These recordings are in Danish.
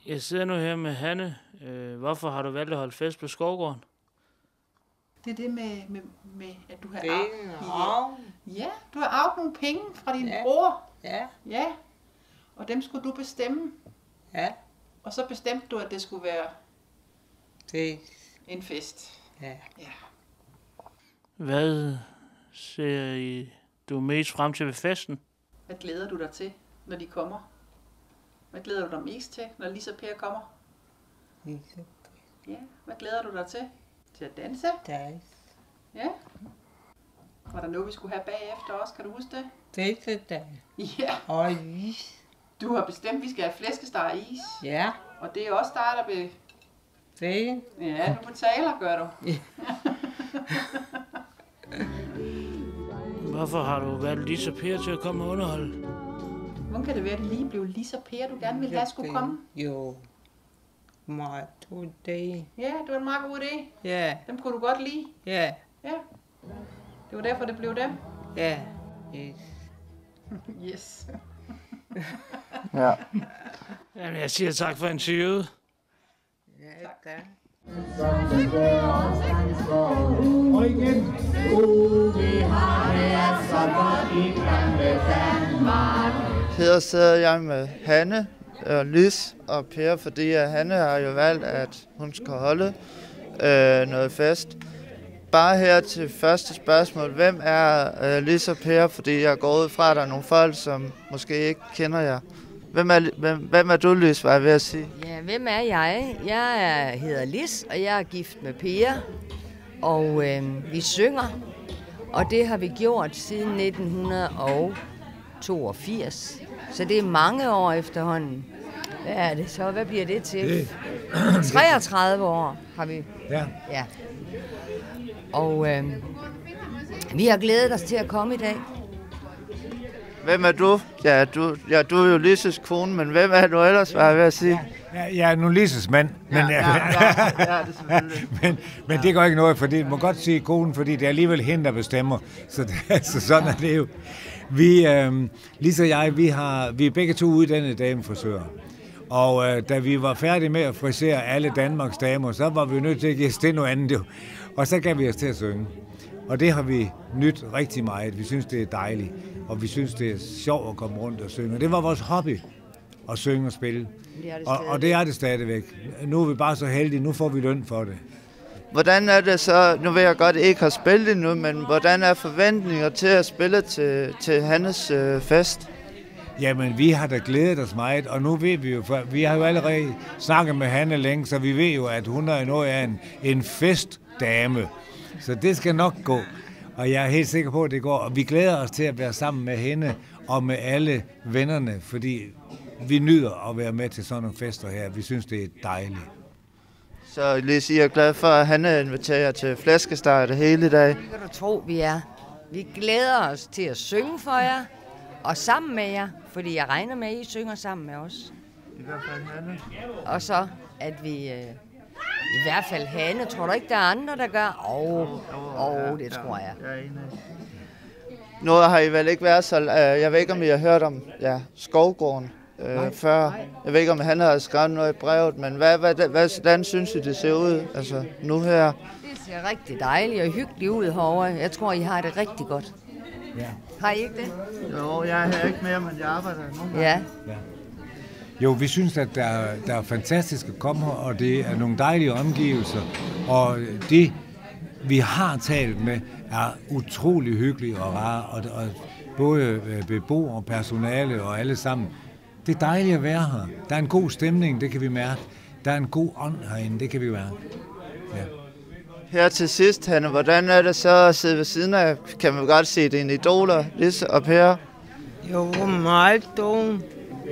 Jeg sidder nu her med Hanne. Hvorfor har du valgt at holde fest på Skovgården? Det er det med at du har Ja, du har arvet nogle penge fra din bror. ja, Ja. Og dem skulle du bestemme. ja. Og så bestemte du, at det skulle være Det, en fest. ja. Ja. Hvad ser du mest frem til ved festen? Hvad glæder du dig til, når de kommer? Hvad glæder du dig mest til, når Lis og Per kommer? Ja, hvad glæder du dig til? Til at danse? Dans. Ja. Var der noget, vi skulle have bagefter også? Kan du huske det? Det er det der. Ja. Og is. Du har bestemt, at vi skal have flæskesteg og is. Ja, Og det er også dig, der vil... det. Ja, du betaler, gør du. Hvorfor har du valgt Lis og Per til at komme og underholde? Hvordan kan det være, at det lige blev Lis og Per, du gerne ville have skulle komme? Jo. Meget god dag. Ja, det var en meget god idé. Ja, Dem kunne du godt lide. ja, Ja. Det var derfor, det blev dem. ja. Yes. Yes. Ja. Jamen, jeg siger tak for interviewet. Ja, tak. Og igen. Vi har det så godt i gamle Danmark. Her sidder jeg med Hanne, Lis og Per, fordi Hanne har jo valgt, at hun skal holde noget fest. Bare her til første spørgsmål. Hvem er Lis og Per? Fordi jeg går ud fra, at der er nogle folk, som måske ikke kender jer. Hvem er du, Lis, var jeg ved at sige? Ja, hvem er jeg? Jeg hedder Lis, og jeg er gift med Per, og vi synger, og det har vi gjort siden 1982, så det er mange år efterhånden. Hvad er det så? Hvad bliver det til? 33 år har vi. Ja. Ja. Og vi har glædet os til at komme i dag. Hvem er du? Ja, du er jo Lises kone, men hvem er du ellers, var jeg ved at sige? Jeg er nu Lises mand, men, det er selvfølgelig. men det går ikke noget, for det må godt sige konen, fordi det er alligevel hende, der bestemmer. Så sådan er det jo. Lis og jeg, vi er begge to uddannede damefrisører. Og da vi var færdige med at frisere alle Danmarks damer, så var vi nødt til at give os til noget andet jo. Og så gav vi os til at synge. Og det har vi nyt rigtig meget. Vi synes, det er dejligt. Og vi synes, det er sjovt at komme rundt og synge. Og det var vores hobby, at synge og spille. Og det er det stadigvæk. Nu er vi bare så heldige. Nu får vi løn for det. Hvordan er det så, nu ved jeg godt, at I ikke har spillet endnu, men hvordan er forventninger til at spille til Hannes fest? Jamen, vi har da glædet os meget, og nu ved vi jo, for vi har jo allerede snakket med Hanne længe, så vi ved jo, at hun er noget af en festdame. Så det skal nok gå, og jeg er helt sikker på, at det går. Og vi glæder os til at være sammen med hende og med alle vennerne, fordi vi nyder at være med til sådan nogle fester her. Vi synes, det er dejligt. Så Lis, I er glad for, at Hanne inviterer til flæskesteg det hele i dag? Det kan du tro, vi er. Vi glæder os til at synge for jer, og sammen med jer, fordi jeg regner med, at I synger sammen med os. I hvert fald Hanne. Og så, at vi i hvert fald Hanne, tror du ikke, der er andre, der gør? Det tror jeg. Jeg er enig. Nu har I vel ikke været så... jeg ved ikke, om I har hørt om Skovgården før. Jeg ved ikke, om han har skrevet noget i brevet, men hvordan synes I, det ser ud altså, nu her? Det ser rigtig dejligt og hyggeligt ud herovre. Jeg tror, I har det rigtig godt. Ja. Har I ikke det? Jo, jeg er her ikke mere, men jeg arbejder nu. Ja. Jo, vi synes, at der er fantastisk at komme her, og det er nogle dejlige omgivelser. Og det, vi har talt med, er utrolig hyggeligt og rart. Og både beboere, personale og alle sammen. Det er dejligt at være her. Der er en god stemning, det kan vi mærke. Der er en god ånd herinde, det kan vi mærke. Ja. Her til sidst, Hanne, hvordan er det så at sidde ved siden af? Kan man godt se dine idoler, Lis og Per? Jo, meget dum.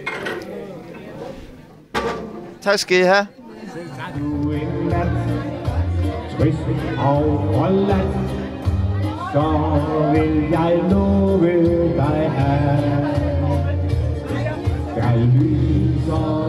Tak skal I have. Du England, trist og Holland, så vil jeg love dig her. Skal lyse